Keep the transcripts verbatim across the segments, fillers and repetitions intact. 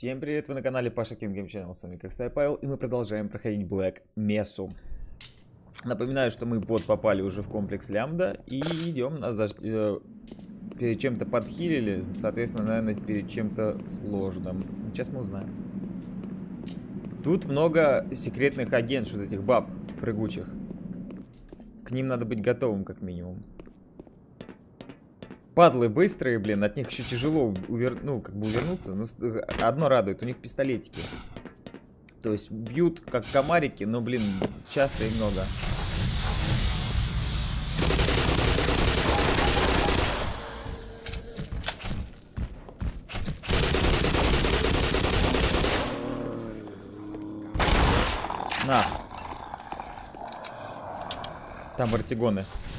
Всем привет, вы на канале Паша King Game Channel, с вами как всегда Павел, и мы продолжаем проходить Black Mesa. Напоминаю, что мы вот попали уже в комплекс Лямбда и идем, нас за... э, перед чем-то подхилили, соответственно, наверное, перед чем-то сложным. Сейчас мы узнаем. Тут много секретных агентов, вот этих баб прыгучих. К ним надо быть готовым, как минимум. Падлы быстрые, блин, от них еще тяжело увер... ну, как бы увернуться. Но одно радует, у них пистолетики. То есть бьют как комарики, но, блин, часто и много. На. Там вартигоны.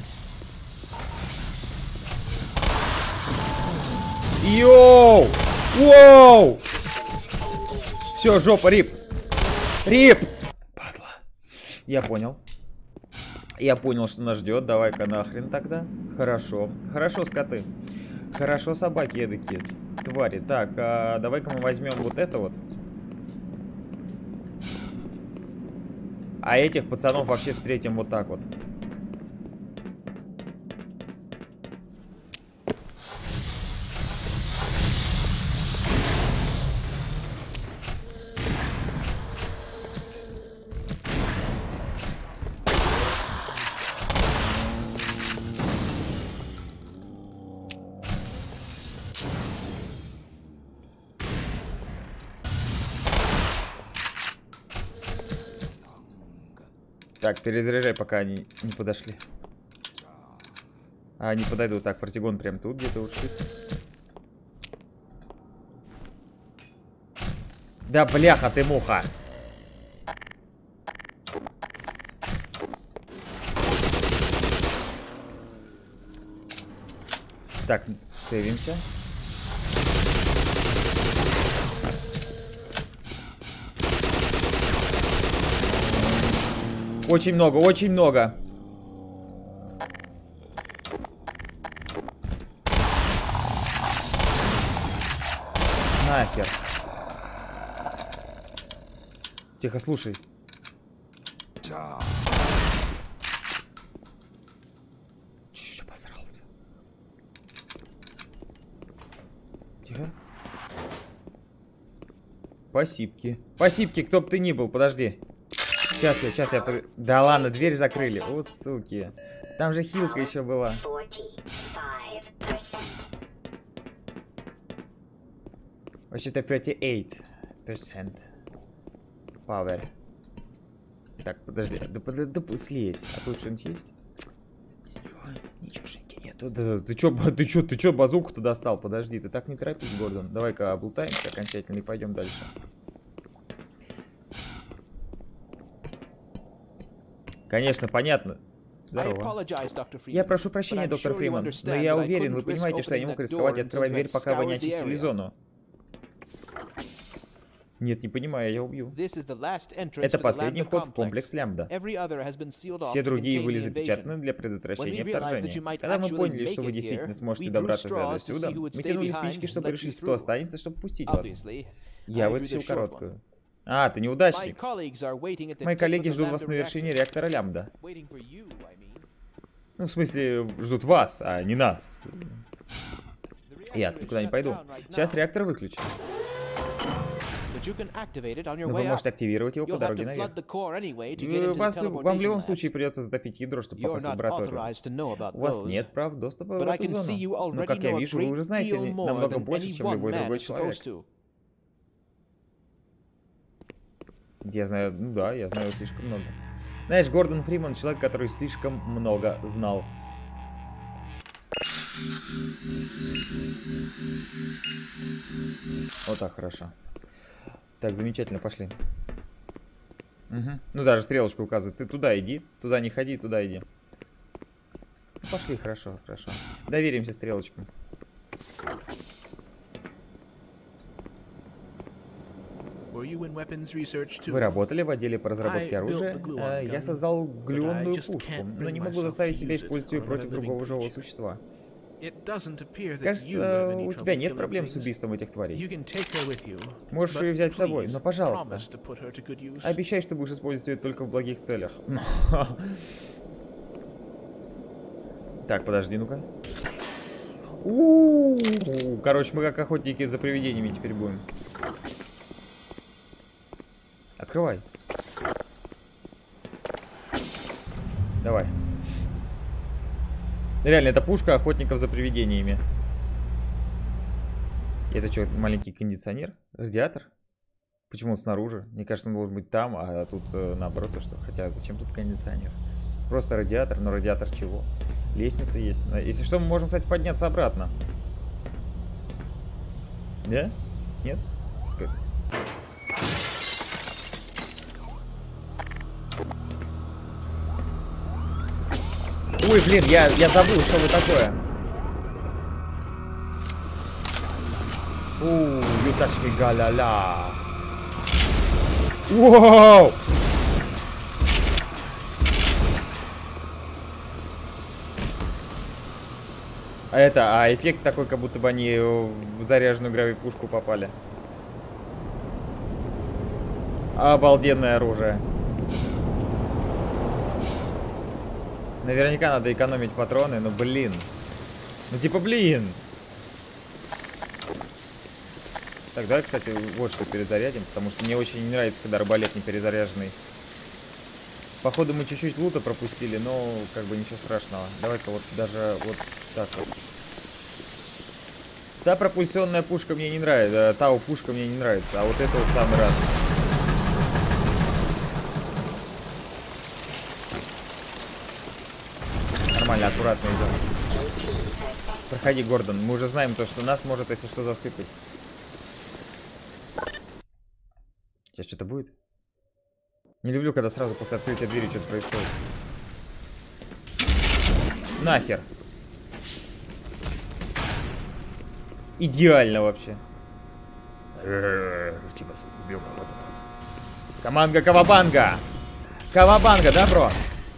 Йоу! Воу! Все, жопа, рип. Рип! Падла. Я понял. Я понял, что нас ждет. Давай-ка нахрен тогда. Хорошо. Хорошо, скоты. Хорошо, собаки эдакие. Твари. Так, а давай-ка мы возьмем вот это вот. А этих пацанов вообще встретим вот так вот. Так, перезаряжай, пока они не подошли. А, они подойдут. Так, вартигон прям тут где-то ушит. Да бляха ты муха. Так, сейвимся. Очень много, очень много. Нахер. Тихо, слушай. Чуть-чуть обосрался. Тихо. Спасибки. Спасибки, кто бы ты ни был, подожди. Сейчас я, сейчас я... Да ладно, дверь закрыли. Вот суки. Там же хилка еще была. Вообще-то тридцать восемь процентов. Power. Так, подожди. Да, да, да слезь. А тут что-нибудь есть? Ничегошеньки нету. Да, ты чё, ты чё, ты чё базуку-то достал? Подожди, ты так не торопись, Гордон. Давай-ка облутаемся окончательно и пойдем дальше. Конечно, понятно. Здорово. Я прошу прощения, доктор Фриман, но я уверен, вы понимаете, что я не мог рисковать и открывать дверь, пока вы не очистили зону. Нет, не понимаю, я убью. Это последний вход в комплекс Лямбда. Все другие были запечатаны для предотвращения вторжения. Когда мы поняли, что вы действительно сможете добраться до сюда, мы тянули спички, чтобы решить, кто останется, чтобы пустить вас. Я вытащил короткую. А, ты неудачник. Мои коллеги ждут вас на вершине реактора Лямбда. Ну, в смысле, ждут вас, а не нас. Я никуда не пойду. Сейчас реактор выключен. Но вы можете активировать его по дороге наверх. Вас, вам в любом случае придется затопить ядро, чтобы попасть в лабораторию. У вас нет прав доступа в эту зону. Но, как я вижу, вы уже знаете намного больше, чем любой другой человек. Я знаю, ну да, я знаю слишком много. Знаешь, Гордон Фриман человек, который слишком много знал. Вот так, хорошо. Так, замечательно, пошли. Угу. Ну, даже стрелочку указывает. Ты туда иди, туда не ходи, туда иди. Ну, пошли, хорошо, хорошо. Доверимся стрелочкам. Вы работали в отделе по разработке оружия? Э, я создал глюонную пушку, но не могу заставить себя использовать ее против другого живого существа. Кажется, у тебя нет проблем с убийством этих тварей. Можешь ее взять с собой, но, пожалуйста, обещай, что будешь использовать ее только в благих целях. Так, подожди, ну-ка. Короче, мы как охотники за привидениями теперь будем. Открывай. Давай. Реально, это пушка охотников за привидениями. Это что, маленький кондиционер? Радиатор? Почему он снаружи? Мне кажется, он должен быть там, а тут э, наоборот, то что. Хотя зачем тут кондиционер? Просто радиатор, но радиатор чего? Лестница есть. Если что, мы можем, кстати, подняться обратно. Да? Нет? Ой, блин, я, я забыл, что это такое. Ууу, юташки галя-ля. Воу! А это, а эффект такой, как будто бы они в заряженную гравипушку попали. Обалденное оружие. Наверняка надо экономить патроны, но блин. Ну типа блин. Так, давай, кстати, вот что перезарядим, потому что мне очень не нравится, когда арбалет не перезаряженный. Походу мы чуть-чуть лута пропустили, но как бы ничего страшного. Давай-ка вот даже вот так вот. Та пропульсионная пушка мне не нравится, та пушка мне не нравится, а вот это вот самый раз. Нормально, аккуратно идем. Проходи, Гордон. Мы уже знаем то, что нас может, если что, засыпать. Сейчас что-то будет? Не люблю, когда сразу после открытия двери что-то происходит. Нахер. Идеально вообще. Типа убил кого-то. Команда Кавабанга. Кавабанга, да, бро?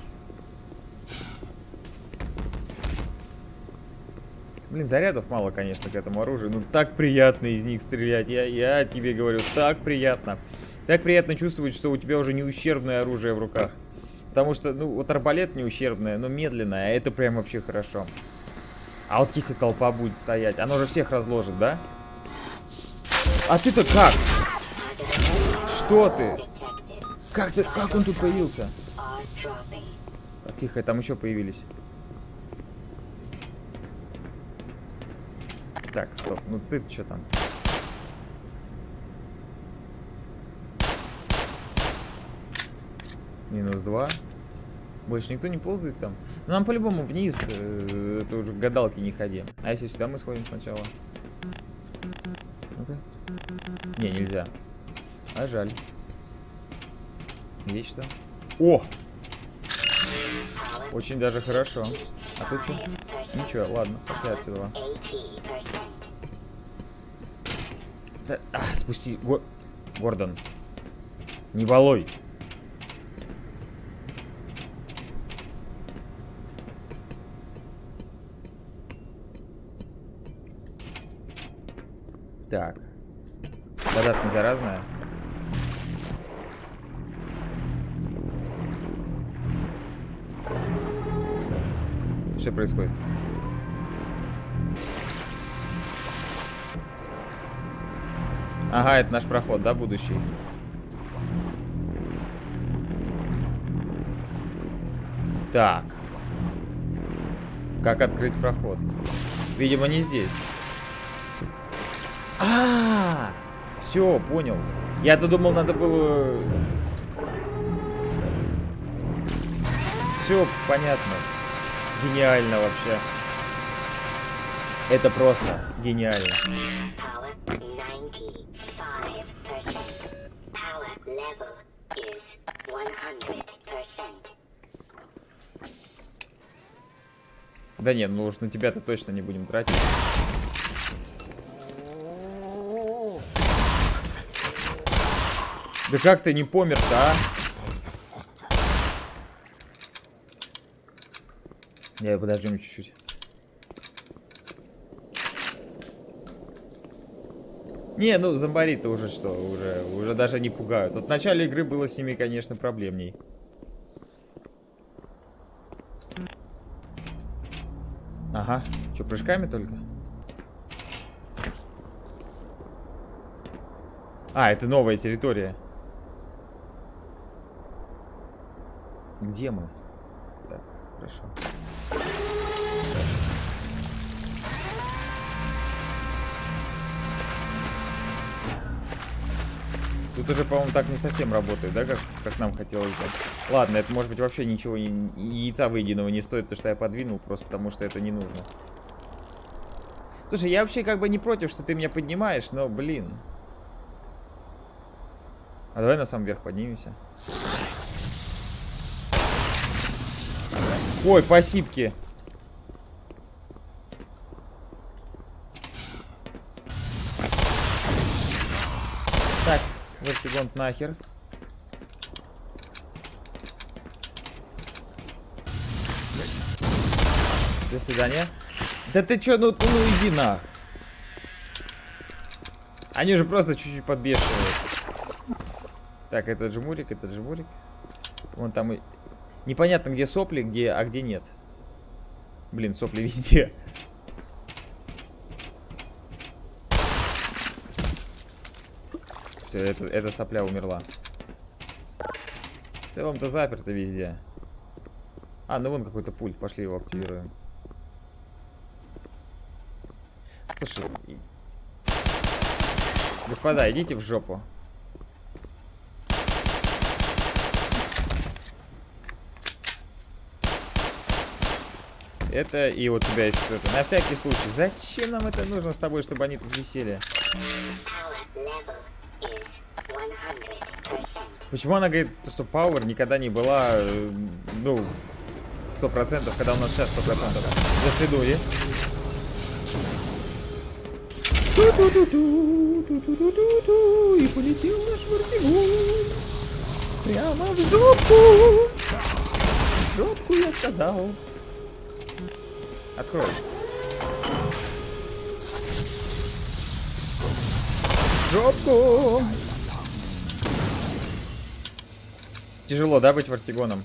Блин, зарядов мало, конечно, к этому оружию. Ну, так приятно из них стрелять. Я, я тебе говорю, так приятно. Так приятно чувствовать, что у тебя уже не ущербное оружие в руках. Потому что, ну, вот арбалет не ущербное, но медленное. А это прям вообще хорошо. А вот если толпа будет стоять, оно же всех разложит, да? А ты-то как? Что ты? Как ты? Как он тут появился? Так, тихо, там еще появились. Так, стоп, ну ты что там? Минус два. Больше никто не ползает там. Ну, нам по-любому вниз. Э, это уже к гадалке не ходи. А если сюда мы сходим сначала? Ну-ка. Не, нельзя. А жаль. Есть что? О! Очень даже хорошо. А тут что? Ничего, ладно, пошли отсюда. Да, а, спусти. Го... Гордон. Не балуй. Так. Вода-то не заразная. Что происходит? Ага, это наш проход, да, будущий? Так. Как открыть проход? Видимо, не здесь. А, все, понял. Я-то думал, надо было... Все понятно. Гениально вообще. Это просто гениально. Да нет, ну уж на тебя-то точно не будем тратить. Да как ты не помер-то, а? Я подождем чуть-чуть. Не, ну зомбари-то уже что, уже, уже даже не пугают. Вот в начале игры было с ними, конечно, проблемней. Ага, что, прыжками только? А, это новая территория. Где мы? Так, хорошо. Тут уже, по-моему, так не совсем работает, да, как, как нам хотелось бы. Ладно, это может быть вообще ничего, не, яйца выеденного не стоит, то что я подвинул, просто потому что это не нужно. Слушай, я вообще как бы не против, что ты меня поднимаешь, но, блин. А давай на сам верх поднимемся. Ой, спасибки. Так, вертигон нахер. До свидания. Да ты чё, ну, ну иди нах. Они же просто чуть-чуть подбешивают. Так, это жмурик, это жмурик. Вон там и... Непонятно, где сопли, где, а где нет. Блин, сопли везде. Все, это, эта сопля умерла. В целом-то заперто везде. А, ну вон какой-то пульт. Пошли его активируем. Слушай, господа, идите в жопу. Это и вот тебя еще это. На всякий случай. Зачем нам это нужно с тобой, чтобы они тут висели? Почему она говорит, что Power никогда не была, ну, сто процентов, когда у нас сейчас сто процентов? До свидули. И полетел наш вертигон прямо в жопу. В жопу я сказал. Открой. Жопу. Тяжело, да, быть вертигоном?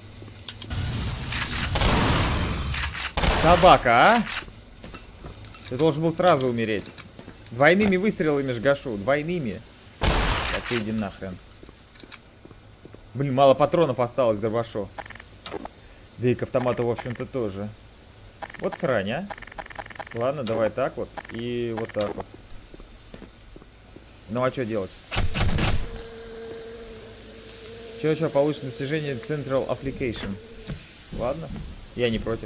Собака, а? Ты должен был сразу умереть. Двойными выстрелами ж гашу. Двойными. Так, ты иди нахрен. Блин, мало патронов осталось, Горбашов. Да и к автомату, в общем-то, тоже. Вот срань, а. Ладно, давай так вот. И вот так вот. Ну а что делать? Че-че, получишь достижение Central Application. Ладно, я не против.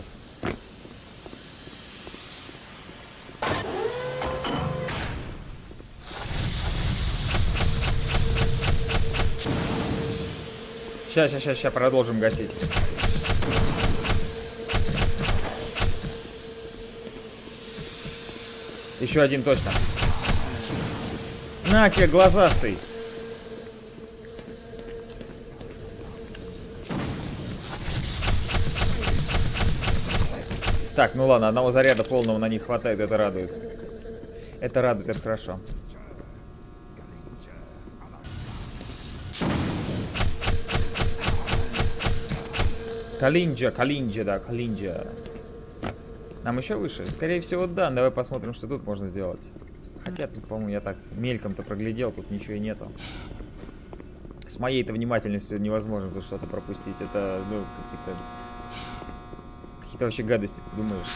Сейчас, сейчас, сейчас, сейчас продолжим гасить. Еще один точно. На тебе, глазастый. Так, ну ладно, одного заряда полного на них хватает, это радует. Это радует, это хорошо. Калинджа, Калинджа, да, Калинджа. Нам еще выше? Скорее всего, да. Давай посмотрим, что тут можно сделать. Хотя тут, по-моему, я так мельком-то проглядел, тут ничего и нету. С моей-то внимательностью невозможно тут что-то пропустить. Это, ну, какие-то... Какие-то вообще гадости, ты думаешь?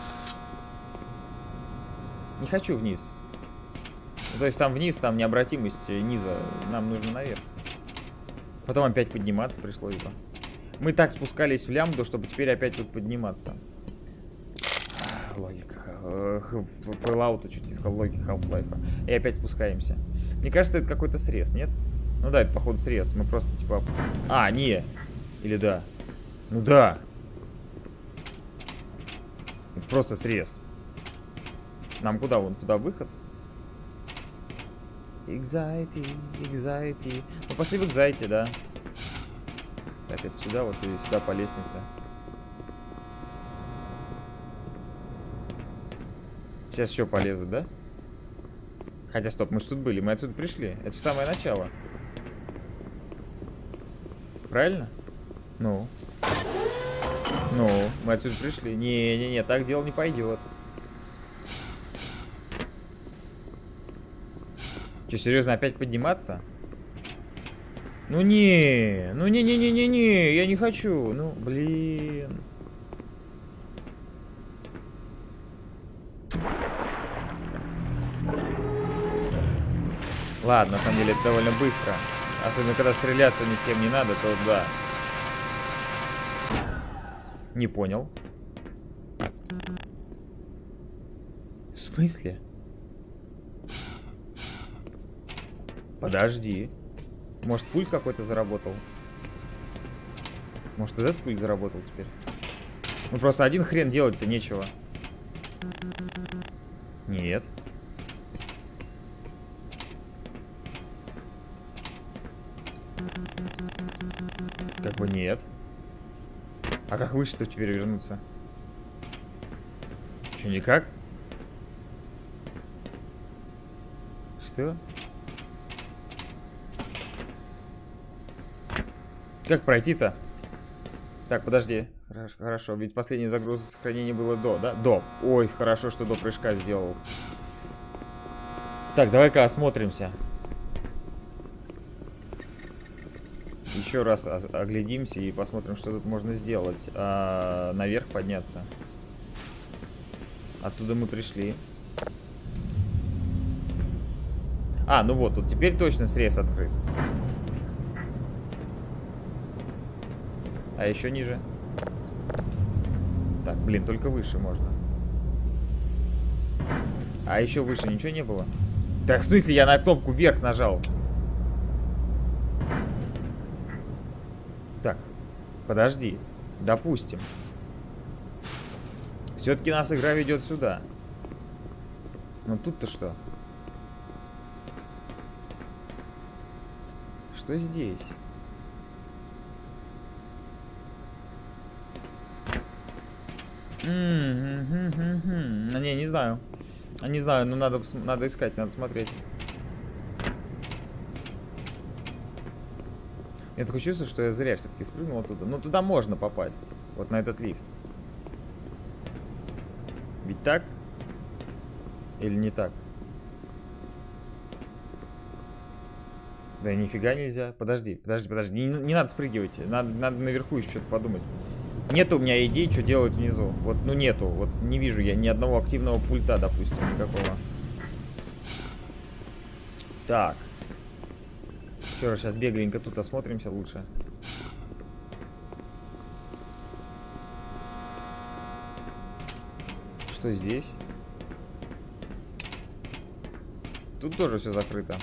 Не хочу вниз. Ну, то есть там вниз, там необратимость низа. Нам нужно наверх. Потом опять подниматься пришлось бы. Мы так спускались в лямбду, чтобы теперь опять тут подниматься. Логика. Fallout чуть не сказал, логика Half-Life. И опять спускаемся. Мне кажется, это какой-то срез, нет? Ну да, это походу срез. Мы просто типа... А, не. Или да. Ну да. Это просто срез. Нам куда? Вон туда выход? Anxiety, anxiety. Ну пошли в anxiety, да. Так, это сюда, вот и сюда по лестнице. Сейчас еще полезут, да? Хотя, стоп, мы же тут были, мы отсюда пришли. Это же самое начало. Правильно? Ну. Ну, мы отсюда пришли. Не-не-не, так дело не пойдет. Че, серьезно, опять подниматься? Ну не, ну не-не-не-не-не, я не хочу. Ну, блин. Ладно, на самом деле это довольно быстро. Особенно когда стреляться ни с кем не надо, то да. Не понял. В смысле? Подожди. Может, пульт какой-то заработал? Может, этот пульт заработал теперь? Ну, просто один хрен делать-то нечего. Нет. Как бы нет. А как выше-то теперь вернуться? Что, никак? Что? Как пройти-то? Так, подожди. Хорошо, хорошо. Ведь последний загруз сохранения было до, да? До. Ой, хорошо, что до прыжка сделал. Так, давай-ка осмотримся. Еще раз оглядимся и посмотрим, что тут можно сделать. А, наверх подняться. Оттуда мы пришли. А, ну вот, тут теперь точно срез открыт. А еще ниже. Так, блин, только выше можно. А еще выше ничего не было? Так, в смысле, я на кнопку вверх нажал. Так, подожди. Допустим. Все-таки нас игра ведет сюда. Но тут-то что? Что здесь? Mm-hmm. Не, не знаю. Не знаю, но надо, надо искать, надо смотреть. Я такое чувство, что я зря все-таки спрыгнул оттуда. Но туда можно попасть. Вот на этот лифт. Ведь так? Или не так? Да нифига нельзя. Подожди, подожди, подожди. Не, не надо спрыгивать. Надо, надо наверху еще что-то подумать. Нет у меня идей, что делать внизу. Вот, ну нету. Вот не вижу я ни одного активного пульта, допустим, никакого. Так. Еще раз сейчас бегленько тут осмотримся лучше. Что здесь? Тут тоже все закрыто.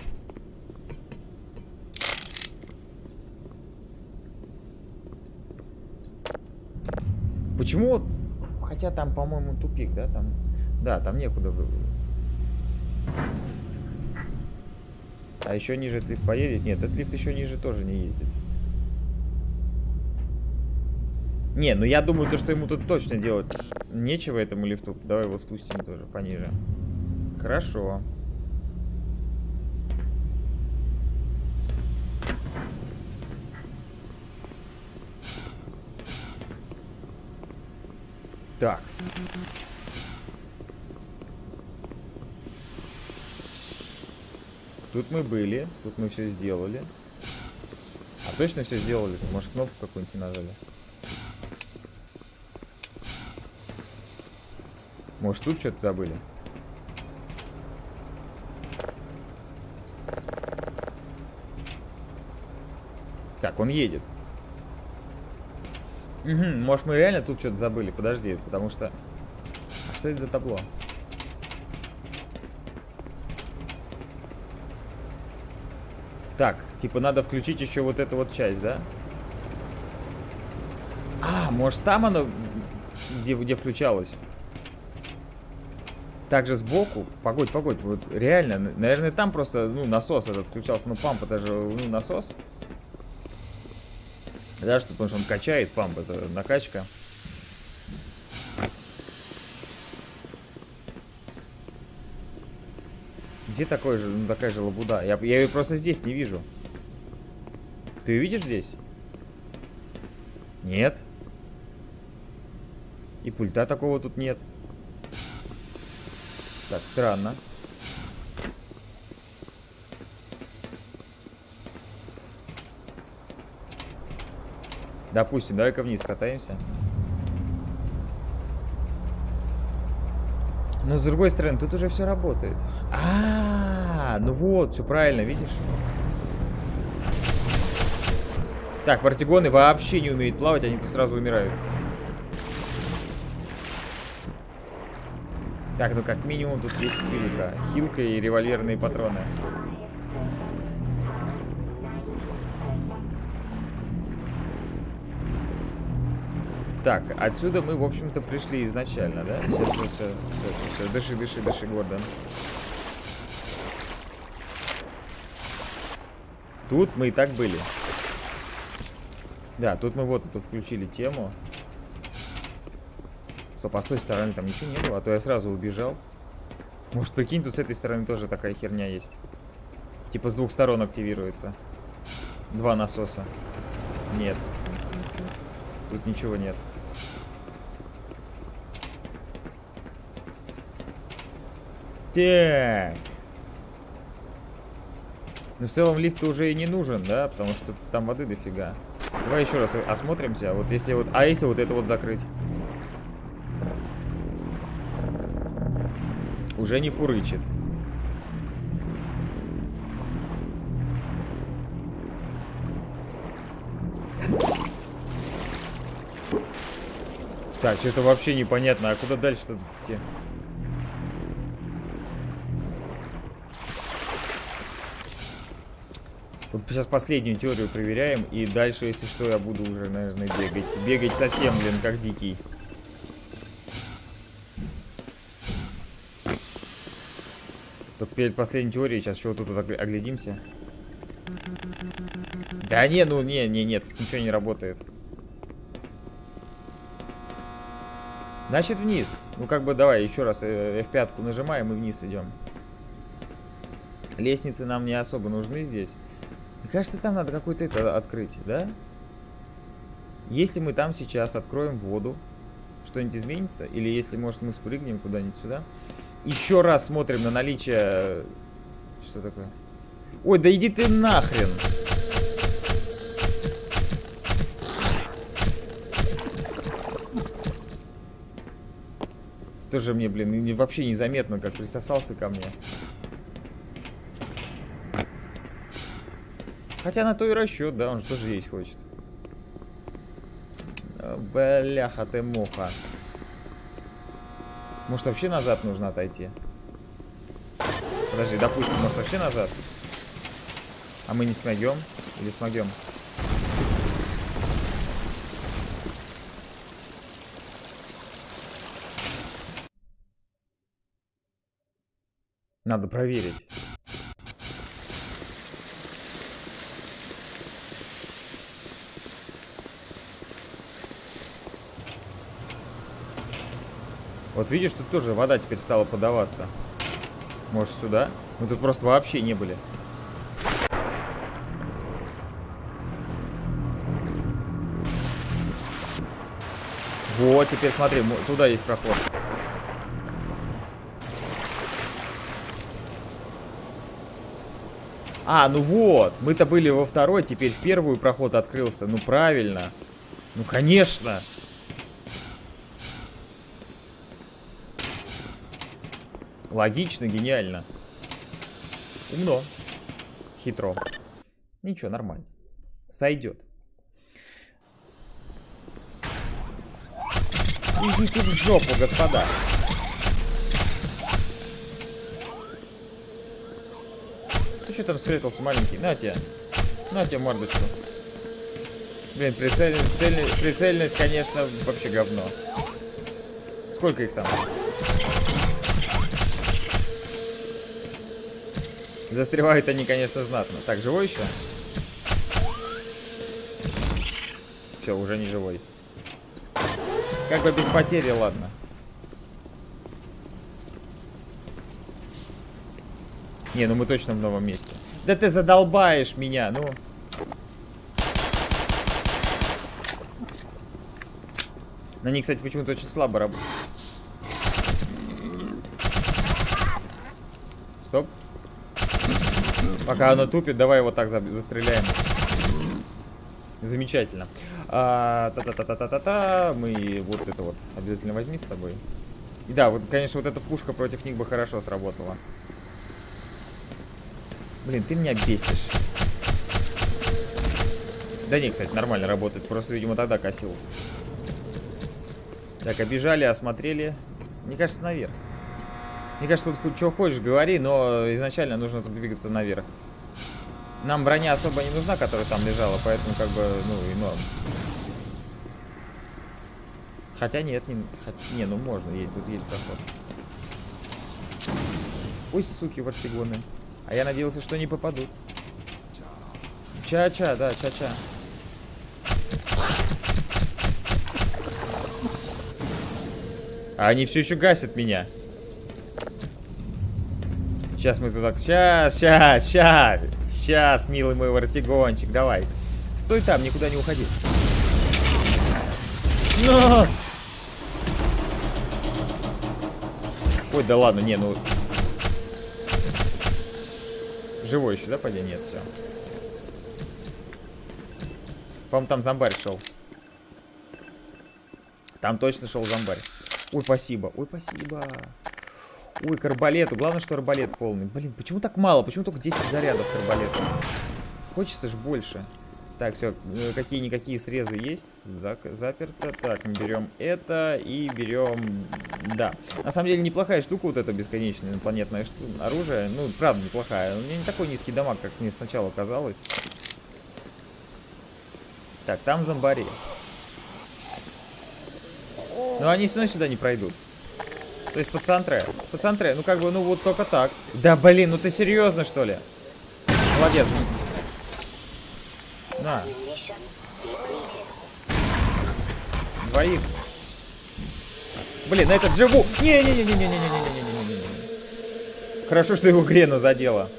Почему? Хотя там, по-моему, тупик, да? Там... Да, там некуда вы. А еще ниже этот лифт поедет? Нет, этот лифт еще ниже тоже не ездит. Не, ну я думаю, то, что ему тут точно делать нечего, этому лифту. Давай его спустим тоже пониже. Хорошо. Так. Тут мы были, тут мы все сделали. А точно все сделали? Может, кнопку какую-нибудь не нажали? Может, тут что-то забыли? Так, он едет. Угу, может, мы реально тут что-то забыли? Подожди, потому что... А что это за табло? Так, типа надо включить еще вот эту вот часть, да? А, может там оно, где, где включалось? Также сбоку, погодь, погодь, вот реально, наверное, там просто, ну, насос этот включался, ну, памп, это же, ну, насос. Да, что, потому что он качает, памп, это накачка. Где такой же, ну, такая же лабуда? Я, я ее просто здесь не вижу. Ты ее видишь здесь? Нет. И пульта такого тут нет. Так, странно. Допустим, давай-ка вниз катаемся. Но с другой стороны, тут уже все работает. А, -а, -а ну вот, все правильно, видишь? Так, вартигоны вообще не умеют плавать, они тут сразу умирают. Так, ну как минимум тут есть хилка. Хилка и револьверные патроны. Так, отсюда мы, в общем-то, пришли изначально, да? Сейчас, сейчас, сейчас, сейчас, сейчас. Дыши, дыши, дыши, Гордон. Тут мы и так были. Да, тут мы вот тут включили тему. Стоп, а с той стороны там ничего не было, а то я сразу убежал. Может, прикинь, тут с этой стороны тоже такая херня есть. Типа с двух сторон активируется. Два насоса. Нет. Тут ничего нет. Так. Ну, в целом лифт уже и не нужен, да? Потому что там воды дофига. Давай еще раз осмотримся. Вот если вот... А если вот это вот закрыть? Уже не фурычит. Так, что-то вообще непонятно. А куда дальше-то идти? Вот сейчас последнюю теорию проверяем. И дальше, если что, я буду уже, наверное, бегать. Бегать совсем, блин, как дикий. Только перед последней теорией сейчас еще вот тут вот оглядимся. Да не, ну не, не, нет, ничего не работает. Значит, вниз. Ну как бы давай еще раз эф пять нажимаем и вниз идем. Лестницы нам не особо нужны здесь. Мне кажется, там надо какое-то это открыть, да? Если мы там сейчас откроем воду, что-нибудь изменится? Или если, может, мы спрыгнем куда-нибудь сюда? Еще раз смотрим на наличие... Что такое? Ой, да иди ты нахрен! Тоже мне, блин, вообще незаметно, как присосался ко мне. Хотя на то и расчет, да, он же тоже есть хочет. Бляха ты муха. Может, вообще назад нужно отойти? Подожди, допустим, может, вообще назад? А мы не смогем? Или смогем? Надо проверить. Вот видишь, тут тоже вода теперь стала подаваться. Может, сюда? Мы тут просто вообще не были. Вот, теперь смотри, туда есть проход. А, ну вот, мы-то были во второй, теперь в первую проход открылся. Ну правильно. Ну конечно. Логично, гениально. Умно. Хитро. Ничего, нормально. Сойдет. Идите в жопу, господа. Ты что там спрятался, маленький? На тебе. На тебе мордочку. Блин, прицельность, прицельность, прицельность, конечно, вообще говно. Сколько их там? Застревают они, конечно, знатно. Так, живой еще? Все, уже не живой. Как бы без потери, ладно. Не, ну мы точно в новом месте. Да ты задолбаешь меня, ну. На ней, кстати, почему-то очень слабо работает. Стоп. Пока она тупит, давай его так за застреляем. Замечательно. Та-та-та-та-та-та. Мы вот это вот обязательно возьми с собой. И да, вот, конечно, вот эта пушка против них бы хорошо сработала. Блин, ты меня бесишь. Да не, кстати, нормально работает. Просто, видимо, тогда косил. Так, обижали, осмотрели. Мне кажется, наверх. Мне кажется, тут что хочешь говори, но изначально нужно тут двигаться наверх. Нам броня особо не нужна, которая там лежала, поэтому как бы, ну, и норм. Хотя нет, не, хотя, не ну можно, есть, тут есть проход. Ой, суки, вартигоны. А я надеялся, что не попадут. Ча-ча, да, ча-ча. А они все еще гасят меня. Сейчас мы туда... Сейчас, сейчас, сейчас. Сейчас, милый мой вартигончик, давай. Стой там, никуда не уходи. Но! Ой, да ладно, не, ну... Живой еще, да, поди? Нет, все. По-моему, там зомбарь шел. Там точно шел зомбарь. Ой, спасибо. Ой, спасибо. Ой, к арбалету. Главное, что арбалет полный. Блин, почему так мало? Почему только десять зарядов к арбалету? Хочется же больше. Так, все. Какие-никакие срезы есть. Заперто. Так, мы берем это и берем... Да. На самом деле, неплохая штука вот это бесконечное инопланетное оружие. Ну, правда, неплохая. У меня не такой низкий дамаг, как мне сначала казалось. Так, там зомбари. Но они все равно сюда не пройдут. То есть под центре. Под центре, ну как бы, ну вот только так. Да блин, ну ты серьезно, что ли? Молодец. На. Двоих. Блин, на этот живу. Не-не-не-не-не-не-не-не-не-не-не-не. Хорошо, что его Грену задело.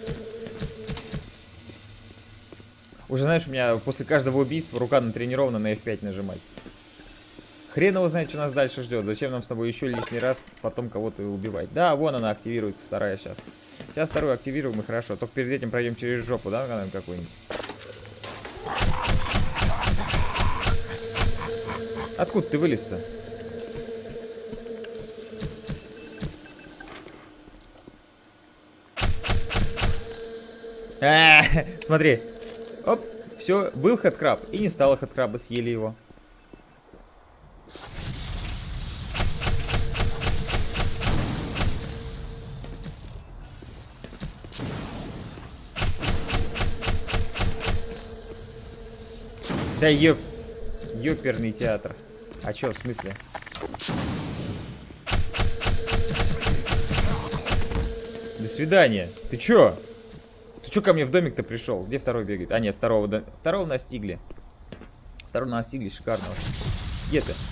Уже знаешь, у меня после каждого убийства рука натренирована на эф пять нажимать. Хрен его знает, что нас дальше ждет. Зачем нам с тобой еще лишний раз потом кого-то убивать? Да, вон она активируется, вторая сейчас. Сейчас вторую активируем и хорошо. Только перед этим пройдем через жопу, да, какую-нибудь? Откуда ты вылез-то? А, смотри. Оп, все, был хэдкраб. И не стало хэдкраба, съели его. Да ёп... ёперный театр. А чё, в смысле? До свидания. Ты чё? Ты чё ко мне в домик-то пришел? Где второй бегает? А, нет, второго, да... второго настигли. Второго настигли, шикарного. Где ты?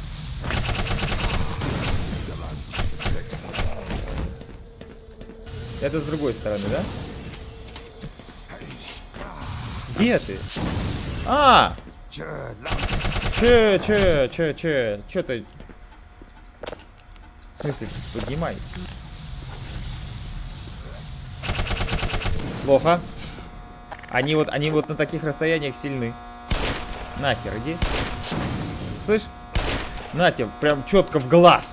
Это с другой стороны, да? Где ты? А! Че, че, че, че, че ты? В смысле, поднимай. Плохо. Они вот, они вот на таких расстояниях сильны. Нахер, иди. Слышь? На тебе, прям четко в глаз.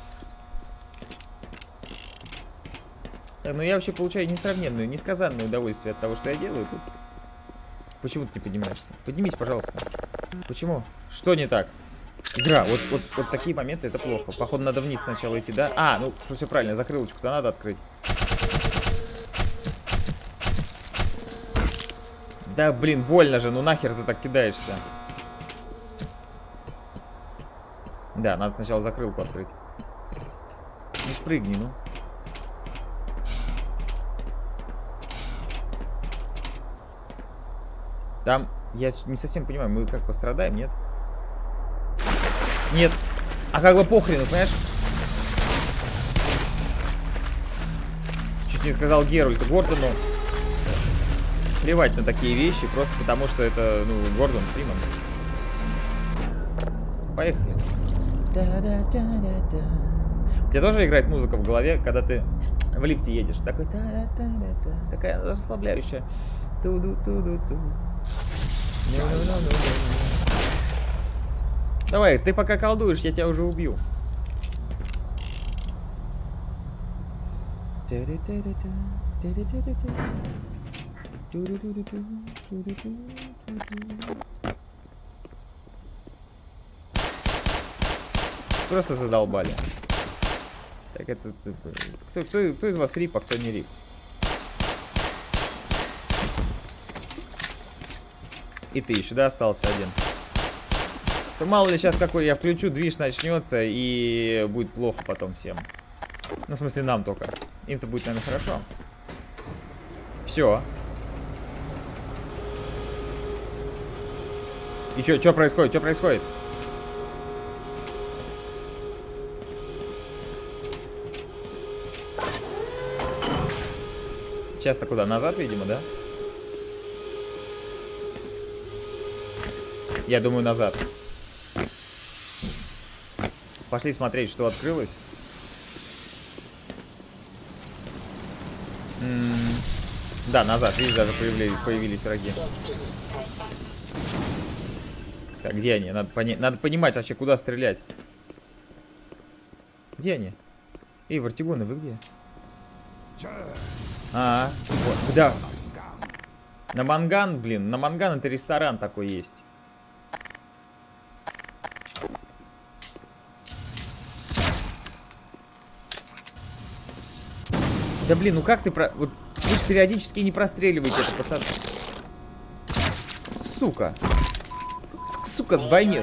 Так, ну я вообще получаю несравненное, несказанное удовольствие от того, что я делаю тут. Почему ты не поднимаешься? Поднимись, пожалуйста. Почему? Что не так? Игра, вот, вот, вот такие моменты, это плохо. Походу, надо вниз сначала идти, да? А, ну, все правильно, закрылочку-то надо открыть. Да, блин, больно же, ну нахер ты так кидаешься? Да, надо сначала закрылку открыть. Ну, спрыгни, ну. Там, я не совсем понимаю, мы как пострадаем, нет? Нет. А как бы похрену, понимаешь? Чуть точнее сказал Геральту, Гордону плевать на такие вещи, просто потому что это, ну, Гордон Фриман. Поехали. У тебя тоже играет музыка в голове, когда ты в лифте едешь? Такой та-та-та-та, такая расслабляющая. Ту-ду-ту-ду-ту. Давай, ты пока колдуешь, я тебя уже убью. Просто задолбали. Так, это... Кто, кто, кто из вас рип, а кто не рип? И ты еще, да, остался один? То мало ли сейчас какой я включу, движ начнется и будет плохо потом всем. Ну, в смысле, нам только. Им-то будет, наверное, хорошо. Все. И что, что происходит? Что происходит? Сейчас-то куда? Назад, видимо, да? Я думаю, назад. Пошли смотреть, что открылось. М-м- да, назад. Видишь, даже появились, появились враги. Так, где они? Надо, пони- Надо понимать вообще, куда стрелять. Где они? Эй, Вартигоны, вы где? А, вот, да. На Манган, блин, на Манган это ресторан такой есть. Да блин, ну как ты про... Вот вы же периодически не простреливаете это, пацан. Сука. С сука, вдвойне.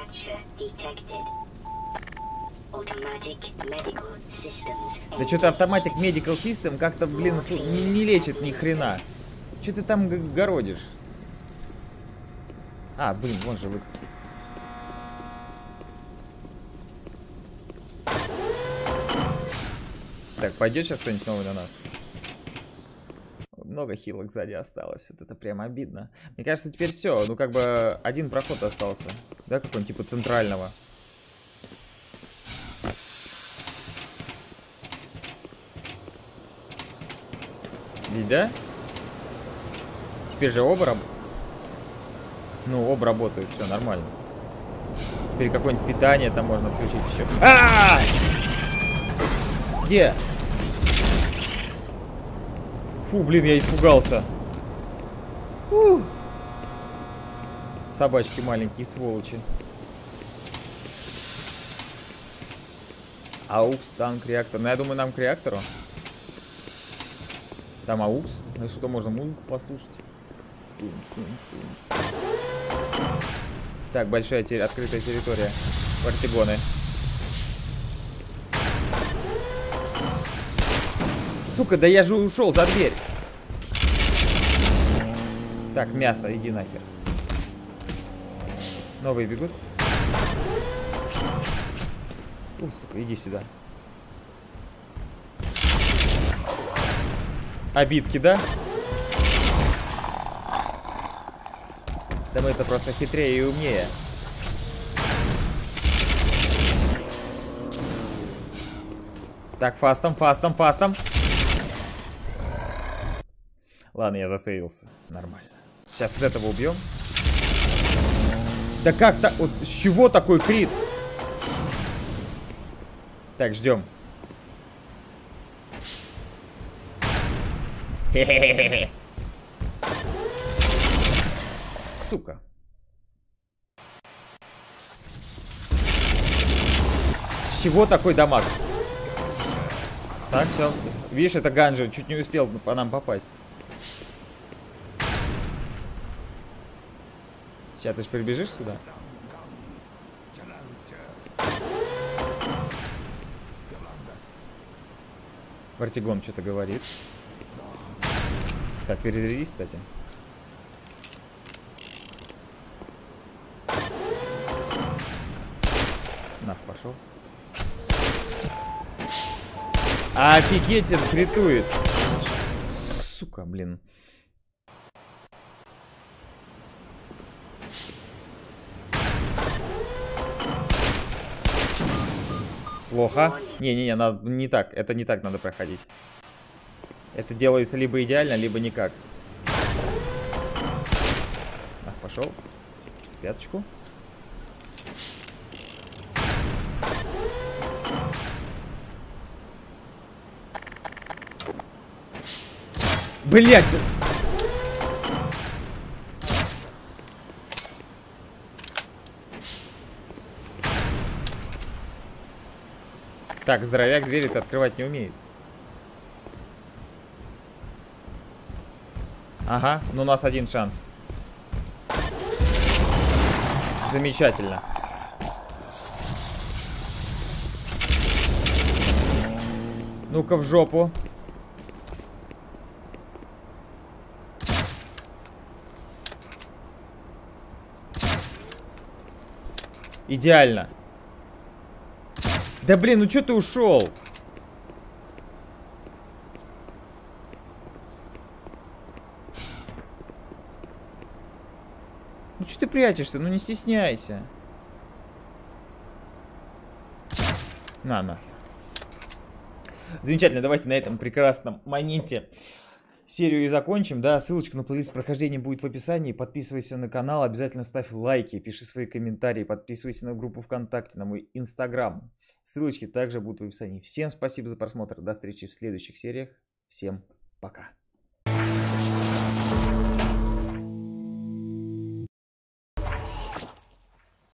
Да что-то автоматик Medical System как-то, блин, не, не лечит ни хрена. Что ты там городишь? А, блин, вон же вы. Так, пойдет сейчас кто-нибудь новый на нас? Много хилок сзади осталось. Вот это прям обидно. Мне кажется, теперь все. Ну, как бы один проход остался. Да, какой-нибудь типа центрального. Ведь, да? Теперь же оба раб... Ну, оба работают, все нормально. Теперь какое-нибудь питание там можно включить еще. А-а-а! Где? Фу, блин, я испугался. Фу. Собачки маленькие, сволочи. Аукс, танк, реактор. Ну, я думаю, нам к реактору. Там аукс. Ну, что, можно музыку послушать. Так, большая те... открытая территория. Вартигоны. Сука, да я же ушел за дверь. Так, мясо, иди нахер. Новые бегут. Ух, сука, иди сюда. Обидки, да? Да мы это просто хитрее и умнее. Так, фастом, фастом, фастом. Ладно, я засейвился. Нормально. Сейчас вот этого убьем. Да как так? Вот с чего такой крит? Так, ждем. Хе-хе-хе-хе. Сука. С чего такой дамаг? Так, все. Видишь, это Ганджи чуть не успел по нам попасть. Сейчас ты же прибежишь сюда? Вартигон что-то говорит. Так, перезарядись, кстати. Нах, пошел. А, Пикетин критует. сука, блин. Плохо. Не-не-не, надо не так. Это не так надо проходить. Это делается либо идеально, либо никак. Ах, пошел. Пяточку. Блять! Так, здоровяк дверь-то открывать не умеет. Ага, ну у нас один шанс. Замечательно. Ну-ка в жопу. Идеально. Да блин, ну чё ты ушел? Ну чё ты прячешься? Ну не стесняйся. На, на. Замечательно, давайте на этом прекрасном моменте серию и закончим. Да, ссылочка на плейлист прохождения будет в описании. Подписывайся на канал, обязательно ставь лайки, пиши свои комментарии, подписывайся на группу ВКонтакте, на мой инстаграм. Ссылочки также будут в описании. Всем спасибо за просмотр, до встречи в следующих сериях. Всем пока.